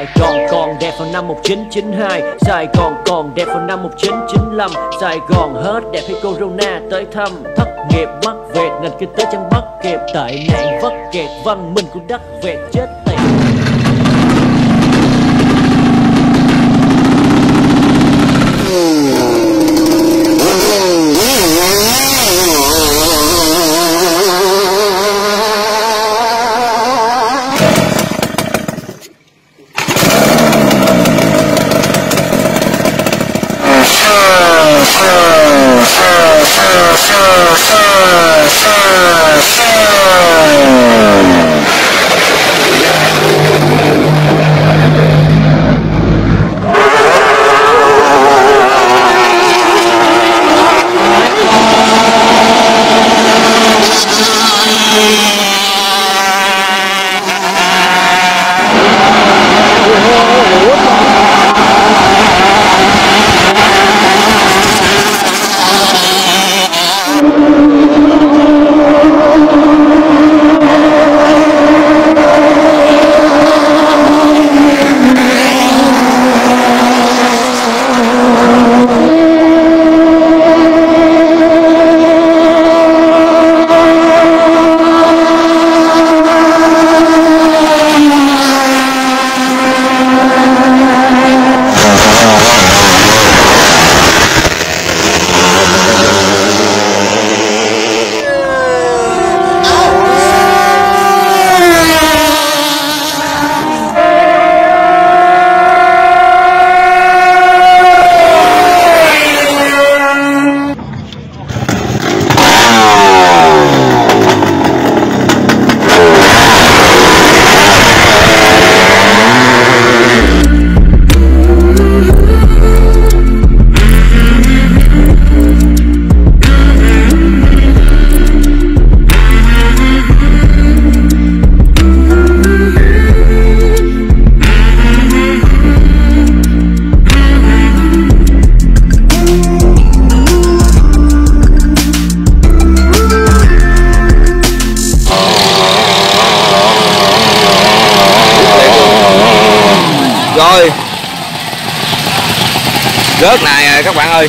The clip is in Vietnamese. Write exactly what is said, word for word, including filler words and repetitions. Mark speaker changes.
Speaker 1: Sài Gòn còn đẹp vào năm một chín chín hai, Sài Gòn còn đẹp vào năm một chín chín lăm. Sài Gòn hết đẹp khi Corona tới thăm. Thất nghiệp mắc vẹt, nền kinh tế chẳng bắt kịp, tệ nạn vắt kẹt, văn minh của đất vẹt chết tiệt.
Speaker 2: Rồi rớt này các bạn ơi.